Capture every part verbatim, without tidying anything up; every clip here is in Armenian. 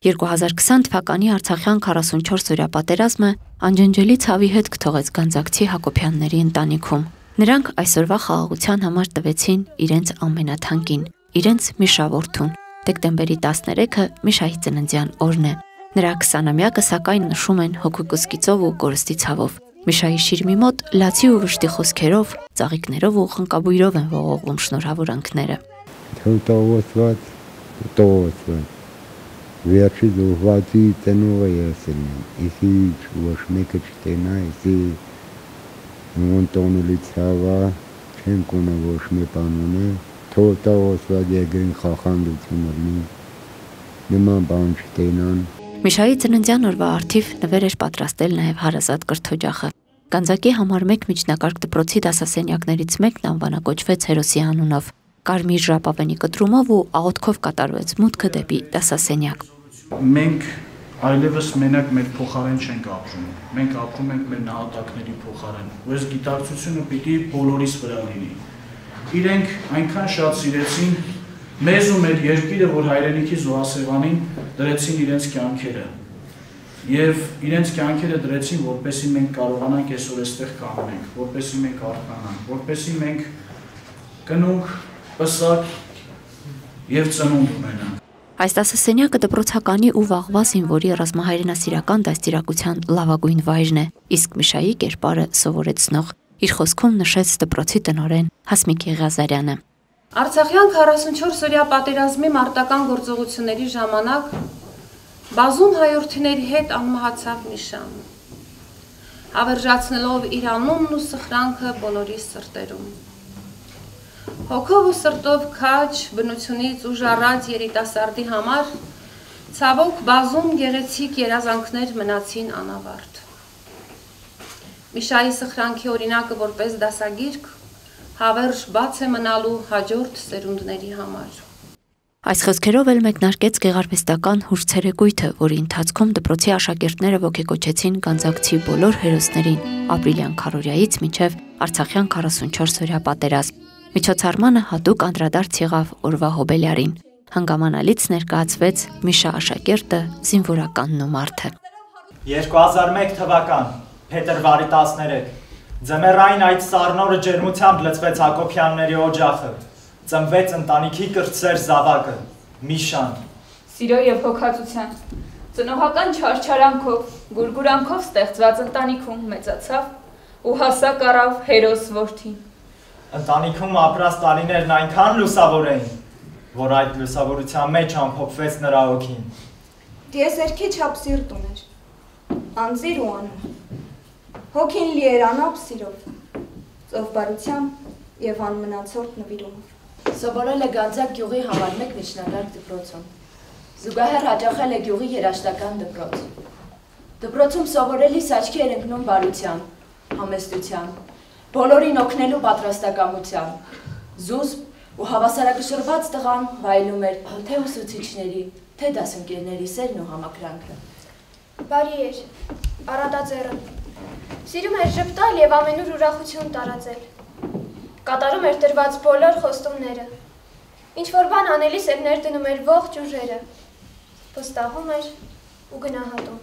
երկու հազար քսան թվականի Արցախյան քառասունչորս-օրյա պատերազմը անջնջելի ցավի հետ կթողեց Գանձակցի Հակոբյանների ընտանիքում։ Նրանք այսօրվա խաղաղության համար տվեցին իրենց ամենաթանկին, իրենց Միշա որդուն։ Դեկտեմբերի տասներեքը Միշայի ծննդյան օրն է։ Նրա քսանամյակը սակայն նշում են հոգուկսկիծով ու կորստի ցավով։ Միշայի շիրմի մոտ լացի ու վշտի խոսքերով, ծաղիկներով ու խնկաբույրով են ողողվում շնորհավորանքները։ Վերջի դուհվածի տնողը եսել եմ, իսի ոչ մեկը չտենա, իսի մոնտոնուլի ցավա, չեմ կոնը ոչ մի բան ունի, թողտա ոսված եգրին խախանդություն ունի, նման բան չտենան։ Միշայի ծննդյան օրվա առթիվ նվեր էր պատրաստել նաև հարազատ կրթօջախը։ Գանձակի համար մեկ միջնակարգ դպրոցի դասասենյակներից մեկն անվանակոչվեց հերոսի անունով։ Կարմիր ժապավենի կտրումով ու աղոթքով կատարվեց մուտքը դեպի դասասենյակ։ Մենք այլևս մենակ մեր փոխարեն չենք ապրում։ Մենք ապրում ենք մեր նահատակների փոխարեն։ Ու այս գիտակցությունը պիտի բոլորիս վրա լինի։ Իրենք այնքան շատ սիրեցին մեզ ու մեր երկիրը, որ հայրենիքի զոհասեղանին դրեցին իրենց կյանքերը։ Եվ իրենց կյանքերը դրեցին, որպեսզի մենք կարողանանք այսօր այստեղ կանգնենք, որպեսզի մենք արթնանանք, որպեսզի մենք կնունք, պսակ եւ ծնունդ ունենանք։ Այս դասասենյակը դպրոցականի ու վաղվա զինվորի ռազմահայրենասիրական դաստիարակության լավագույն վայրն է, իսկ Միշայի կերպարը սովորեցնող։ Իր խոսքում նշեց դպրոցի տնօրեն Հասմիկ Եղիազարյանը։ Արցախյան քառասունչորս-օրյա պատերազմի մարտական գործողությունների ժամանակ բազում հայրենիների հետ անմահացավ Միշան, հավերժացնելով իր անունն ու սխրանքը բոլորի սրտերում։ Հոգով ու սրտով քաջ, բնությունից ուժառած երիտասարդի համար ցավոք բազում գեղեցիկ երազանքներ մնացին անավարտ։ Միշայի սխրանքի օրինակը որպես դասագիրք հավերժ բաց է մնալու հաջորդ սերունդների համար։ Այս խոսքերով էլ մեկնարկեց գեղարվեստական հուրցերեկույթը, որի ընթացքում դպրոցի աշակերտները ոգեկոչեցին Գանձակցի բոլոր հերոսներին ապրիլյան քառօրյայից մինչև Արցախյան քառասունչորս-օրյա պատերազմ։ Միջոցառմանը հատուկ անդրադարձ եղավ օրվա հոբելյարին։ Հանգամանալից ներկայացվեց Միշա աշակերտը, զինվորականն ու մարդը։ երկու հազար մեկ թվական, փետրվարի տասներեք, ձմեռային այդ սառնորը ջերմությամբ լցվեց Հակոբյանների օջախը, ծնվեց ընտանիքի կրտսեր զավակը, Միշան։ Սիրո և հոգածության, ծնողական չարչարանքով, գուրգուրանքով ստեղծված ընտանիքում մեծացավ ու հասակ առավ հերոս որդին։ Ընտանիքում ապրած տարիներն այնքան լուսավոր էին, որ այդ լուսավորության մեջ ամփոփվեց նրա հոգին։ Տիեզերքի չափ սիրտ ուներ, անձիր ու անուն, հոգին լի էր անապ սիրով, ծովբարությամբ և անմնացորդ նվիրումով։ Սովորել է Գանձակ գյուղի համար մեկ միջնակարգ դպրոցում, զուգահեռ հաճախել է գյուղի երաժշտական դպրոց։ Դպրոցում սովորելիս աչքի էր ընկնում բարության, համեստության, բոլորին օգնելու պատրաստակամության, զուսպ ու հավասարակշռված տղան վայելում էր թե ուսուցիչների, թե դասընկերների սերն ու համակրանքը։ Բարի էր, առատաձեռն, սիրում էր ժպտալ և ամենուր ուրախություն տարածել, կատարում էր տրված բոլոր խոստումները, ինչ-որ բան անելիս էր ներդնում էր ողջ ուժերը, վստահում էր ու գնահատում։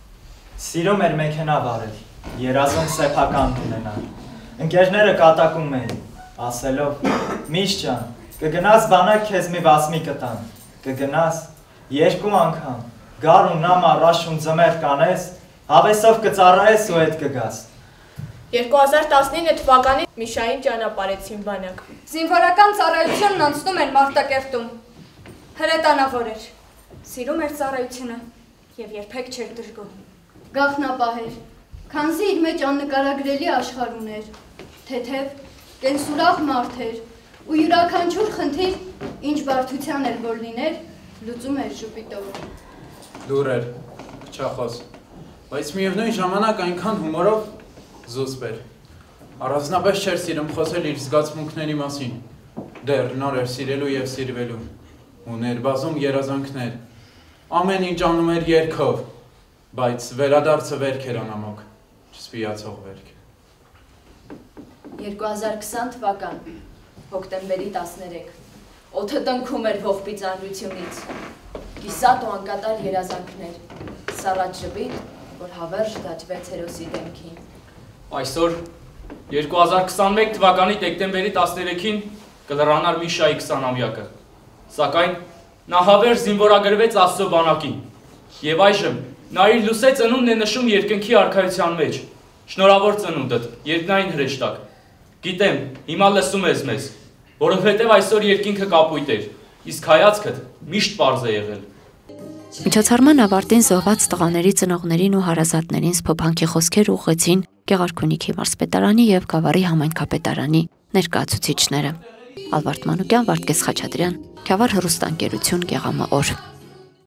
Սիրում էր մեքենա վարել, երազում սեփական ունենալ։ Ընկերները կատակում էին, ասելով, Միշ ջան, կգնաս բանակ քեզ մի վասմի կտան, կգնաս երկու անգամ, գար ու նամ առաշուն ձմեր կանես, հավեսով կծառայես ու հետ կգաս։ երկու հազար տասնինը թվականին Միշային ճանապարհեցին բանակ։ Զինվորական ծառայությունն անցնում էր Մարտակերտում, հրետանավոր էր, սիրում էր ծառայությունը և երբեք չէր դժգոհ։ Գաղտնապահ էր, քանզի իր մեջ աննկարագրելի աշխարհ ուներ, թեթև, կենսուրախ մարդ էր ու յուրաքանչյուր խնդիր, ինչ բարդության էր որ լիներ, լուծում էր ժպիտով։ Դուր էր, փչախոս, բայց միևնույն ժամանակ այնքան հումորով զուսպ էր։ Առանձնապես չէր սիրում խոսել իր զգացմունքների մասին, դեռ նոր էր սիրելու և սիրվելու, ուներ բազում երազանքներ, ամեն ինչ անում էր երգով, բայց վերադարձը վերք էր անամոք, չսպիացող վերք։ երկու հազար քսան թվական, հոկտեմբերի տասներեք, օդը տնքում էր ողբի ծանրությունից, կիսատ ու անկատար երազանքներ, սառած ժպիտ, որ հավերժ դաջվեց հերոսի դեմքին։ Այսօր երկու հազար քսաներեք թվականի դեկտեմբերի տասներեքին կլրանար Միշայի քսանամյակը, սակայն նա հավերժ զինվորագրվեց Աստծո բանակին, և այժմ նա իր լուսե ծնունդն է նշում երկնքի արքայության մեջ, շնորհավոր ծնունդդ, երկնային հրեշտակ, գիտեմ, հիմա լսում ես մեզ, որովհետև այսօր երկինքը կապույտ էր, իսկ հայացքդ միշտ պարզ է եղել։ Միջոցառման ավարտին զոհված տղաների ծնողներին ու հարազատներին սփոփանքի խոսքեր ուղղեցին Գեղարքունիքի մարզպետարանի և Գավառի համայնքապետարանի ներկայացուցիչները։ Ալվարդ Մանուկյան, Վարդգես Խաչատրյան, Քյավառ հեռուստաընկերություն, Գեղամա օր։